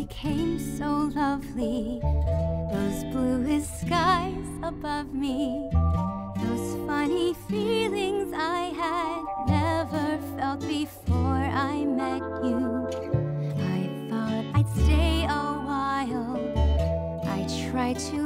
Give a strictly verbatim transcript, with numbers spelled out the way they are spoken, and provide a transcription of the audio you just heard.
became so lovely. Those bluest skies above me, those funny feelings I had never felt before I met you. I thought I'd stay a while. I tried to